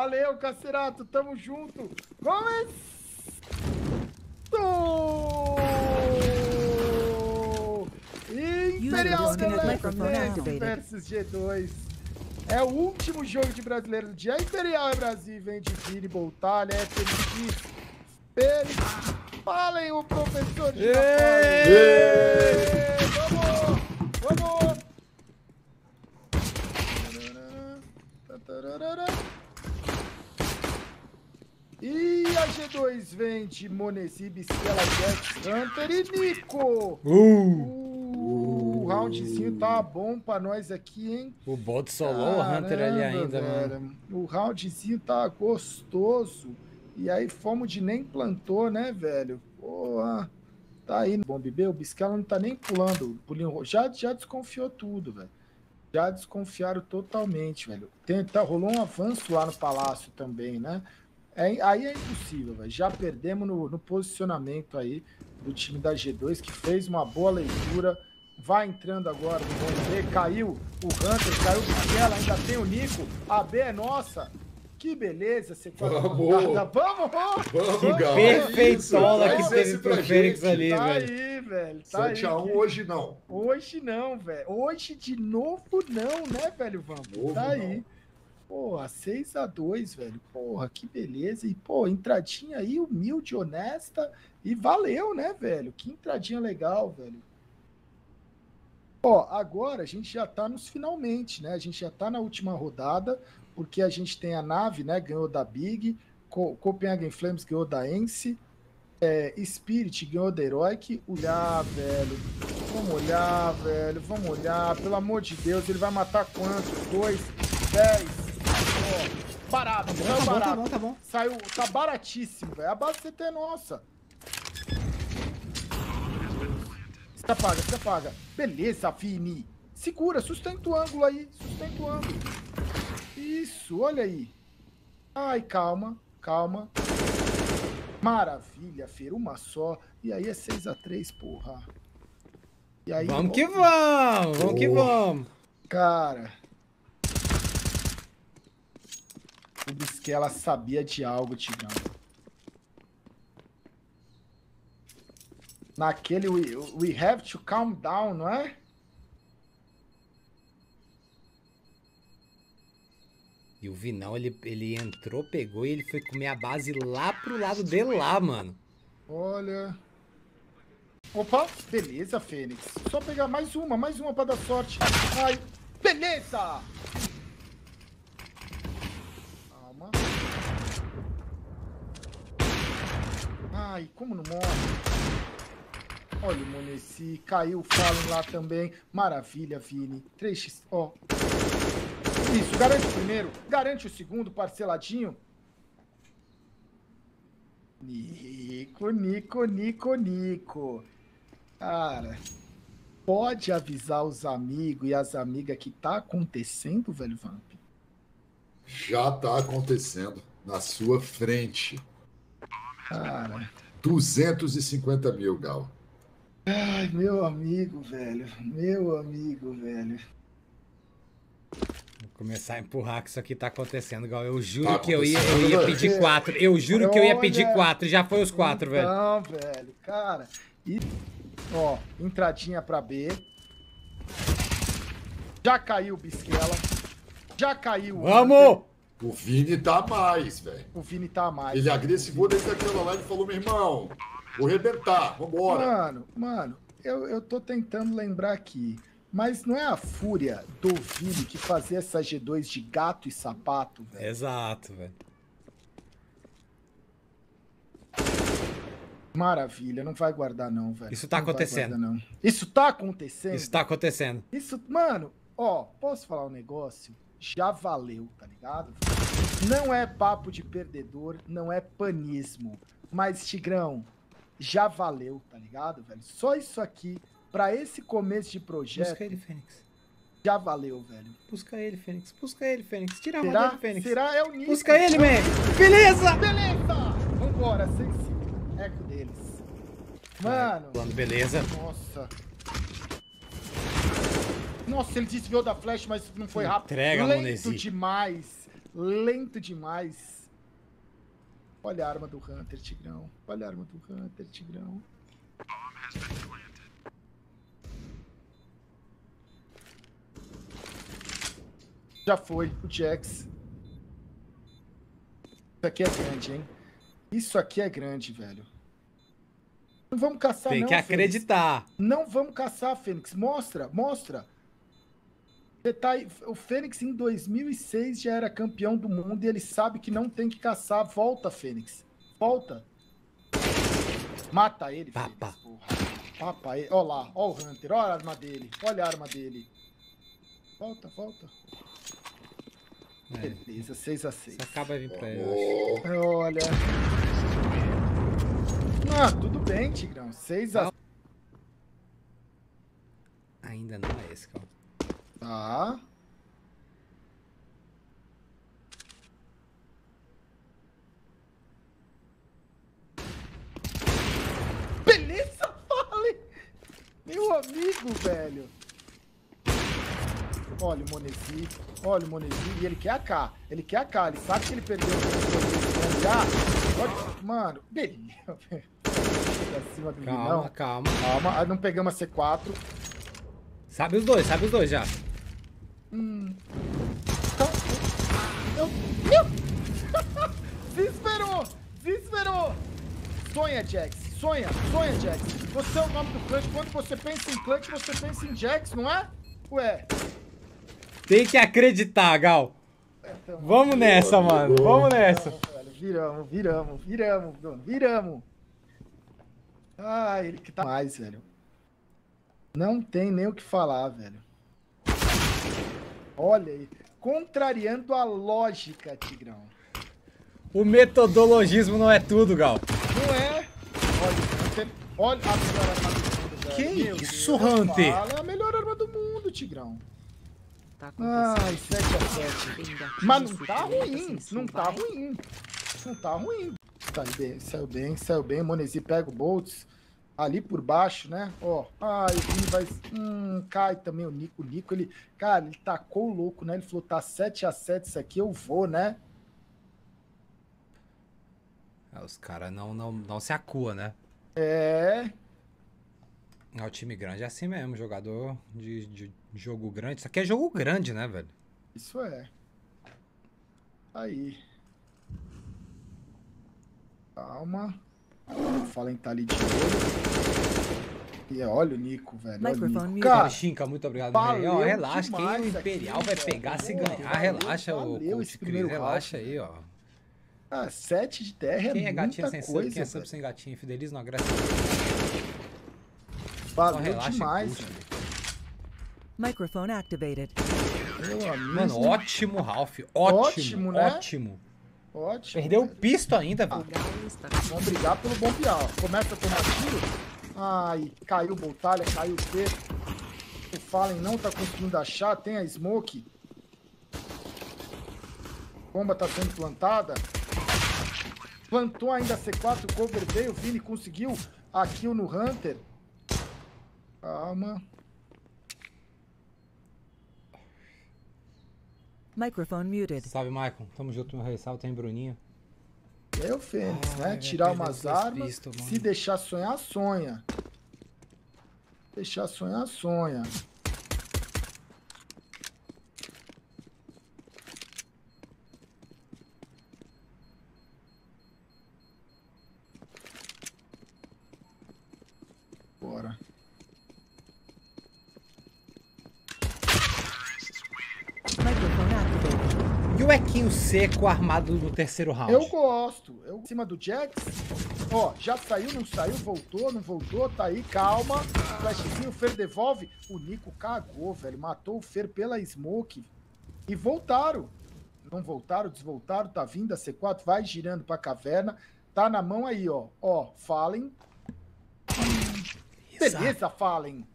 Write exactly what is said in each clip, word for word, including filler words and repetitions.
Valeu, Cacerato, tamo junto. Começou! Imperial Galactic versus G dois. É o último jogo de brasileiro do dia. Imperial é Brasil, vem de Vini, Boltalha, é Feliz. Feliz. Falem o professor de Vamos! Vamos! E a G dois vem de Monesi, Bisquela, Jack, Hunter e Nico. Uh. Uh, o roundzinho tá bom pra nós aqui, hein? O bot solou o Hunter ali ainda, velho. Mano. O roundzinho tá gostoso. E aí fomos de nem plantou, né, velho? Porra. Tá aí. Bom, bebê, o Bisquela não tá nem pulando. Pulinho, já, já desconfiou tudo, velho. Já desconfiaram totalmente, velho. Tem, tá, rolou um avanço lá no palácio também, né? É, aí é impossível, velho. Já perdemos no, no posicionamento aí do time da G dois, que fez uma boa leitura. Vai entrando agora no bom B. Caiu o Hunter, caiu o Bisquela, ainda tem o Nico. A B é nossa. Que beleza, você Vamos! Vamos! Vamos, que Gal! Perfeitola é que teve pro Fênix ali, tá velho. Aí, velho. Tá sete a um que... hoje não. Hoje não, velho. Hoje de novo não, né, velho, vamos? Novo tá aí. Não. Porra, seis a dois, velho. Porra, que beleza. E, pô, entradinha aí, humilde, honesta. E valeu, né, velho? Que entradinha legal, velho. Ó, agora a gente já tá nos finalmente, né? A gente já tá na última rodada, porque a gente tem a nave, né? Ganhou da Big, Co Copenhagen Flames ganhou da Ence, é, Spirit ganhou da Heroic. Olhar, velho. Vamos olhar, velho. Vamos olhar. Pelo amor de Deus, ele vai matar quantos? Dois, dez. Ó, barato, tá não bom, barato. Tá bom, tá bom. Saiu, tá baratíssimo, velho. A base C T é nossa. Você apaga, você apaga. Beleza, Vini. Segura, sustenta o ângulo aí. Sustenta o ângulo. Isso, olha aí. Ai, calma, calma. Maravilha, Fer, uma só. E aí é seis a três, porra. E aí, vamos ó, que vamos, vamos oh. que vamos. Cara. O Bisquela sabia de algo, Tigrão. Naquele we, we have to calm down, não é? E o Vinão, ele, ele entrou, pegou e ele foi comer a base lá pro lado dele lá, mano. Olha... Opa, beleza, Fênix. Só pegar mais uma, mais uma pra dar sorte. Ai, beleza! Calma. Ai, como não morre? Olha o Monesi, caiu o Fallen lá também. Maravilha, Vini. três x, ó. Isso, garante o primeiro, garante o segundo, parceladinho. Nico, Nico, Nico, Nico. Cara, pode avisar os amigos e as amigas que tá acontecendo, velho Vamp? Já tá acontecendo, na sua frente. Cara... duzentos e cinquenta mil, Gal. Ai, meu amigo, velho. Meu amigo, velho. Vou começar a empurrar que isso aqui tá acontecendo, Gal. Eu juro tá que eu ia, eu ia pedir quatro. Eu juro Olha, que eu ia pedir quatro. Já foi os quatro, velho. Não, velho. Cara. E, ó, entradinha pra B. Já caiu o Bisquela. Já caiu o Vamos! Hunter. O Vini tá mais, velho. O Vini tá mais. Ele agressivou desde aquela live e falou, meu irmão, vou arrebentar, vambora. Mano, mano, eu, eu tô tentando lembrar aqui, mas não é a fúria do Vini que fazia essa G dois de gato e sapato, velho? Exato, velho. Maravilha, não vai guardar não, velho. Isso tá não acontecendo. Guardar, não. Isso tá acontecendo? Isso tá acontecendo. Isso, mano, ó, posso falar um negócio? Já valeu, tá ligado? Não é papo de perdedor, não é panismo. Mas, Tigrão, já valeu, tá ligado, velho? Só isso aqui, pra esse começo de projeto... Busca ele, Fênix. Já valeu, velho. Busca ele, Fênix. Busca ele, Fênix. Tira a Será? mão dele, Fênix. Será? É o Nico. Busca ele, man. Beleza! Beleza! Vambora, sensível. Eco deles. Mano. Plano, beleza. Nossa. Nossa, ele desviou da flash, mas não foi rápido. Entrega, Lento Monesi. demais. lento demais. Olha a arma do Hunter, Tigrão. Olha a arma do Hunter, Tigrão. Já foi, o Jax. Isso aqui é grande, hein? Isso aqui é grande, velho. Não vamos caçar, Tem não, que acreditar. Fênix. Não vamos caçar, Fênix. Mostra, mostra. Você tá aí. O Fênix em dois mil e seis já era campeão do mundo e ele sabe que não tem que caçar. Volta, Fênix. Volta. Mata ele, Fênix. Papa. Papa ele. Olha lá, olha o Hunter. Olha a arma dele. Olha a arma dele. Volta, volta. É. Beleza, seis a seis. Isso acaba de vir pra ele, eu acho. Olha. Ah, tudo bem, Tigrão. seis a seis. Ainda não é esse, cara. Tá. Beleza, Fallen! Meu amigo, velho. Olha o Monesi. Olha o Monesi. E ele quer a K. Ele quer a K. Ele sabe que ele perdeu o já. Olha, mano, beleza. Acima do Calma, vilão. calma. Calma. Ah, não pegamos a C quatro. Sabe os dois, sabe os dois já. Hum. Então, meu, meu. Desesperou! Desesperou! Sonha, Jax. Sonha, sonha, Jax. Você é o nome do clutch. Quando você pensa em clutch, você pensa em Jax, não é? Ué. Tem que acreditar, Gal. Então, Vamos nessa, mano. Vamos nessa. Viramos, viramos, viramos, viramos, viramos. Ah, ele que tá mais, velho. Não tem nem o que falar, velho. Olha aí. Contrariando a lógica, Tigrão. O metodologismo não é tudo, Gal. Não é? Olha, você... olha a melhor arma do mundo, velho. Que Meu isso, Deus, Hunter? fala, é a melhor arma do mundo, Tigrão. Tá Ai, sete a sete. Mas não tá ruim, não tá ruim. Não tá ruim. Saiu bem, saiu bem, saiu bem. Monesi pega o Boltz ali por baixo, né? Ó, ai, o Vini vai... Hum, cai também o Nico. O Nico, ele... Cara, ele tacou o louco, né? Ele falou, tá sete a sete isso aqui, eu vou, né? Ah, os caras não, não, não se acuam, né? É... Ah, o time grande é assim mesmo, jogador de, de jogo grande. Isso aqui é jogo grande, né, velho? Isso é. Aí. Calma. O Fallen tá ali de olho. E olha o Nico, velho. Olha o Nico. Cara, Chinca, muito obrigado. valeu Ó, relaxa, demais quem o Imperial aqui, vai velho. pegar se Porra, ganhar. valeu, Relaxa, valeu o esse Coach Cris, primeiro relaxa round. aí, ó. ah, sete de terra é Quem é muita gatinha sem sub, coisa, quem é sub velho. sem gatinha? Fideliza no agressivo. Valeu relaxa e demais, puxa. velho. Microphone activated. Meu amigo. Mano, ótimo, Ralph. Ótimo, Ótimo, né? ótimo. Ótimo. Perdeu o velho. pisto ainda, Ah, velho. vamos brigar pelo bombear. ó. Começa a tomar tiro. Ai, caiu o Boltalha, caiu o T. O Fallen não tá conseguindo achar. Tem a Smoke. Bomba tá sendo plantada. Plantou ainda a C quatro. O cover veio. O Vini conseguiu a kill no Hunter. Calma. Microphone muted. Salve, Maicon. Tamo junto no Ressalto, tem Bruninho. E aí o Fênix, Ai, né? vai Tirar perder umas os armas. pistos, mano. Se deixar sonhar, sonha. Deixar sonhar, sonha. Bora. Microphone activated. E o Equinho seco armado no terceiro round? Eu gosto. Eu em cima do Jax. Ó, já saiu, não saiu, voltou, não voltou, tá aí, calma. Flashzinho, o Fer devolve. O Nico cagou, velho. Matou o Fer pela smoke. E voltaram. Não voltaram, desvoltaram, tá vindo a C quatro, vai girando pra caverna. Tá na mão aí, ó. Ó, Fallen. Beleza. Beleza, Fallen.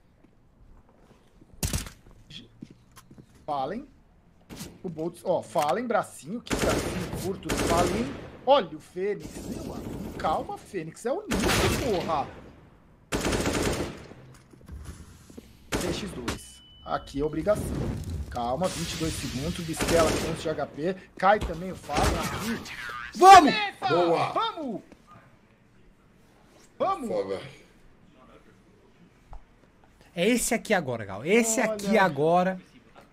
Fallen. O Boltz, ó, Fallen, bracinho, que bracinho curto do Fallen. Olha o Fênix, meu amigo. Calma, Fênix, é o Nico, porra. T X dois. Aqui é obrigação. Calma, vinte e dois segundos. Bistela com onze de H P. Cai também o Fallen aqui. Vamos! Beleza! Boa! Vamos! Vamos! Foda. É esse aqui agora, Gal. Esse Olha. aqui agora.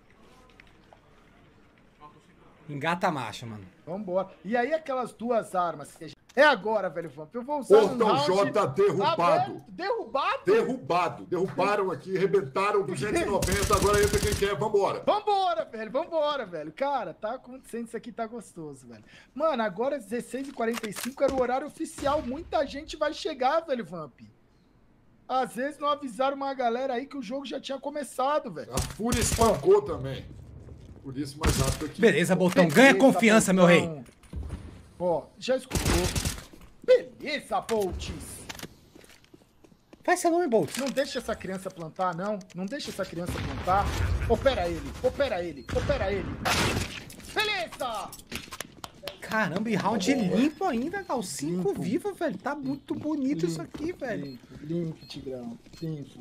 Engata a marcha, mano. Vambora. E aí aquelas duas armas que a gente... É agora, velho, Vamp. Eu vou usar um Portão round J derrubado. aberto. Derrubado? Derrubado. Derrubaram aqui, arrebentaram duzentos e noventa. Agora entra quem quer. Vambora. Vambora, velho. Vambora, velho. Cara, tá acontecendo. Isso aqui tá gostoso, velho. Mano, agora dezesseis e quarenta e cinco era o horário oficial. Muita gente vai chegar, velho, Vamp. Às vezes não avisaram uma galera aí que o jogo já tinha começado, velho. A Fúria espancou também. Por isso, mais rápido aqui. Beleza, Botão. Ganha Beleza, confiança, meu Boltão. rei. Ó, já escutou. Beleza, Bolts. Faz seu nome, Bolt. Não deixa essa criança plantar, não. Não deixa essa criança plantar. Opera ele, opera ele, opera ele. Beleza! Caramba, e round limpo ainda, Gal. Cinco Limpo. viva, velho. Tá muito bonito isso aqui, velho. Limpo, limpo, Tigrão. Limpo.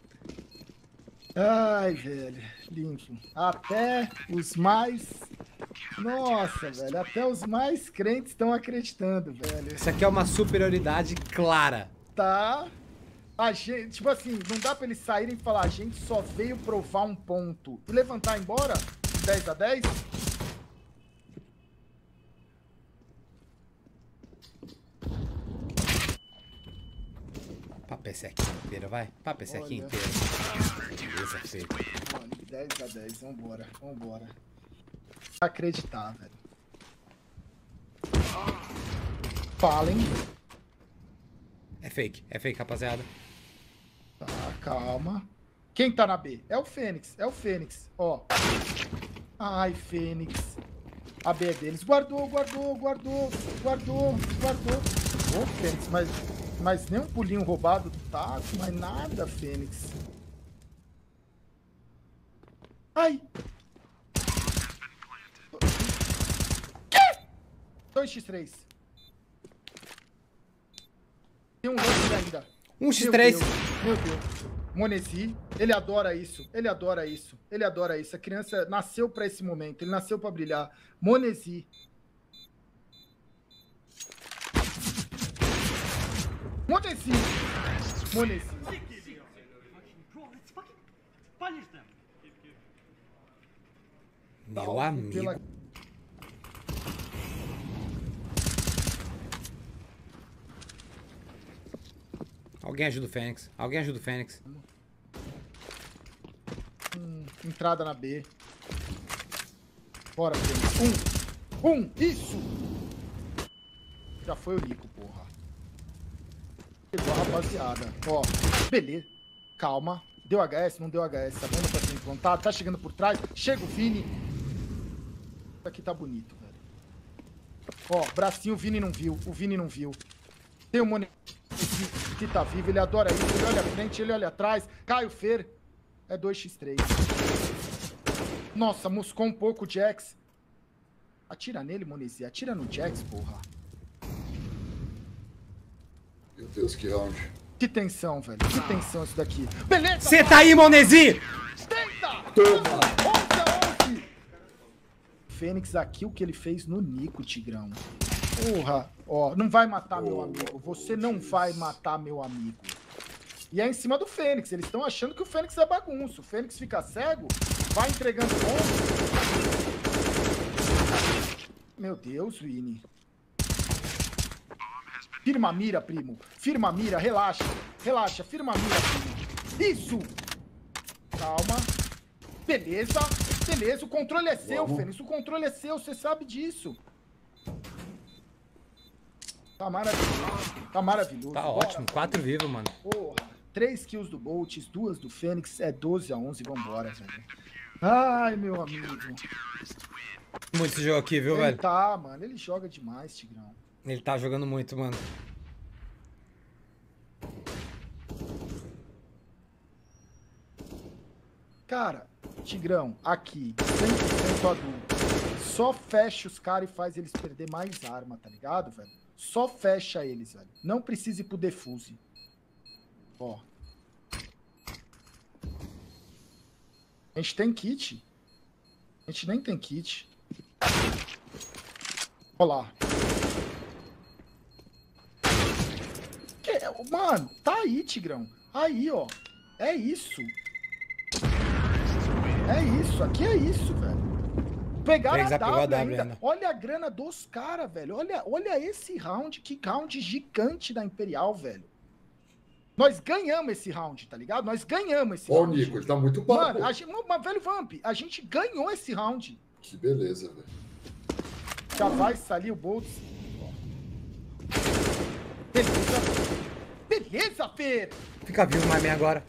Ai, velho. Limpo. Até os mais... Nossa, velho. Até os mais crentes estão acreditando, velho. Isso aqui é uma superioridade clara. Tá... A gente, tipo assim, não dá pra eles saírem e falar, a gente só veio provar um ponto. E levantar e ir embora? De dez a dez? Papa esse aqui inteiro, vai. Papa esse aqui Olha. inteiro. Beleza, feito. Mano, de dez a dez, vambora, vambora. Acreditar, velho. Falem. É fake, é fake, rapaziada. Tá, calma. Quem tá na B? É o Fênix, é o Fênix, ó. Ai, Fênix. A B é deles. Guardou, guardou, guardou, guardou, guardou. Ô, Fênix, mas, mas nem um pulinho roubado do taco, mas nada, Fênix. Ai. Quê? dois por três. Tem um lance ainda. um por três. Meu Deus, meu Deus. Monesi, ele adora isso. Ele adora isso. Ele adora isso. A criança nasceu pra esse momento. Ele nasceu pra brilhar. Monesi. Monesi. Monesi. Meu amigo. Pela... Alguém ajuda o Fênix. Alguém ajuda o Fênix. Hum, entrada na B. Bora, Fênix. Um. Um. Isso. Já foi o Nico, porra. Pegou a rapaziada. Ó. Beleza. Calma. Deu H S? Não deu H S. Tá vendo? Tá sendo implantado. Tá chegando por trás. Chega o Vini. Isso aqui tá bonito, velho. Ó. Bracinho. O Vini não viu. O Vini não viu. Tem o Mone... que tá vivo. Ele adora isso. Ele olha à frente. Ele olha atrás. Caio Fer. É dois por três. Nossa, moscou um pouco o Jax. Atira nele, Monesi. Atira no Jax, porra. Meu Deus, que round. Que tensão, velho. Que tensão isso daqui. Beleza! Você tá aí, Monesi! Tenta! Toma! onze a onze! Fênix aqui, o que ele fez no Nico, Tigrão. Porra. Ó, não vai matar meu amigo. Você não vai matar meu amigo. E é em cima do Fênix. Eles estão achando que o Fênix é bagunça. O Fênix fica cego, vai entregando pontos. Meu Deus, Vini. Firma a mira, primo. Firma a mira, relaxa. Relaxa, firma a mira, primo. Isso! Calma. Beleza. Beleza, o controle é seu, Vamos. Fênix. O controle é seu, você sabe disso. Tá maravilhoso. Tá maravilhoso. Tá Bora, ótimo, quatro vivos, mano. Porra. Três kills do Bolts, duas do Fênix. É doze a onze, vambora, velho. Ai, meu amigo. Muito esse jogo aqui, viu, Ele velho? tá, mano. Ele joga demais, Tigrão. Ele tá jogando muito, mano. Cara, Tigrão, aqui, cem por cento adulto. Só fecha os caras e faz eles perder mais arma, tá ligado, velho? Só fecha eles, velho. Não precisa ir pro defuse. Ó. A gente tem kit. A gente nem tem kit. Olha lá. Que... Mano, tá aí, Tigrão. Aí, ó. É isso. É isso. Aqui é isso, velho. Pegaram a W, a W ainda. ainda. Olha a grana dos caras, velho. Olha, olha esse round. Que round gigante da Imperial, velho. Nós ganhamos esse round, tá ligado? Nós ganhamos esse Ó, o round. Nico, ele tá muito papo. Mano, a gente, mas, velho Vamp, a gente ganhou esse round. Que beleza, velho. Já vai sair o Boltz. Beleza. Beleza, Fer. Fica vivo, Mami, agora.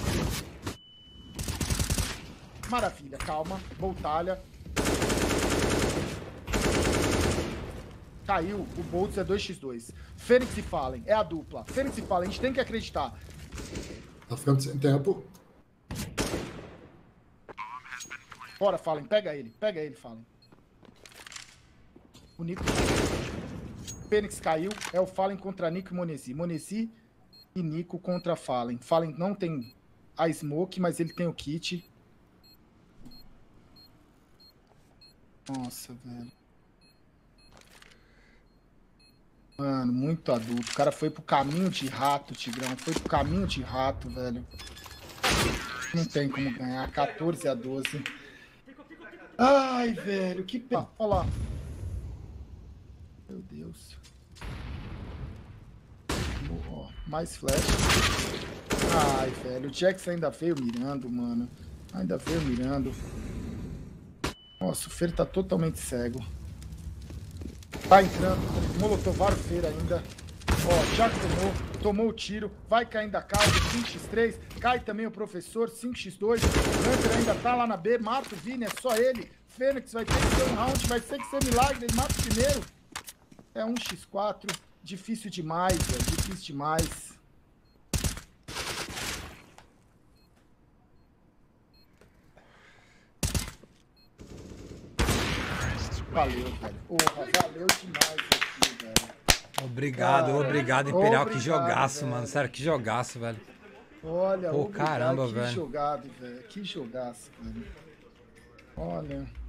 Maravilha, calma. Voltalha. Caiu, o Boltz é dois contra dois. Fênix e Fallen, é a dupla. Fênix e Fallen, a gente tem que acreditar. Tá ficando sem tempo. Bora, Fallen, pega ele. Pega ele, Fallen. O Nico. Fênix caiu, é o Fallen contra Nico e Monesi. Monesi e Nico contra Fallen. Fallen não tem a smoke, mas ele tem o kit. Nossa, velho. Mano, muito adulto. O cara foi pro caminho de rato, Tigrão. Foi pro caminho de rato, velho. Não tem como ganhar. quatorze a doze. Ai, velho, que pena. Olha lá. Meu Deus. Ó, mais flash. Ai, velho. O Jax ainda veio mirando, mano. Ainda veio mirando. Nossa, o Fer tá totalmente cego. Tá entrando. Molotovaram o Fer ainda. Ó, já tomou. Tomou o tiro. Vai caindo da casa. cinco contra três. Cai também o professor. cinco contra dois. O Hunter ainda tá lá na B. Mata o Vini. É só ele. Fênix vai ter que ser um round. Vai ter que ser milagre. Ele mata o primeiro. É um contra quatro. Difícil demais, velho. Difícil demais. Valeu, velho. Porra, valeu demais aqui, velho. Obrigado, Cara, obrigado, Imperial. Que obrigado, jogaço, velho. mano. Sério, que jogaço, velho. Olha, Pô, obrigado, caramba, que velho. jogado, velho. Que jogaço, velho. Olha.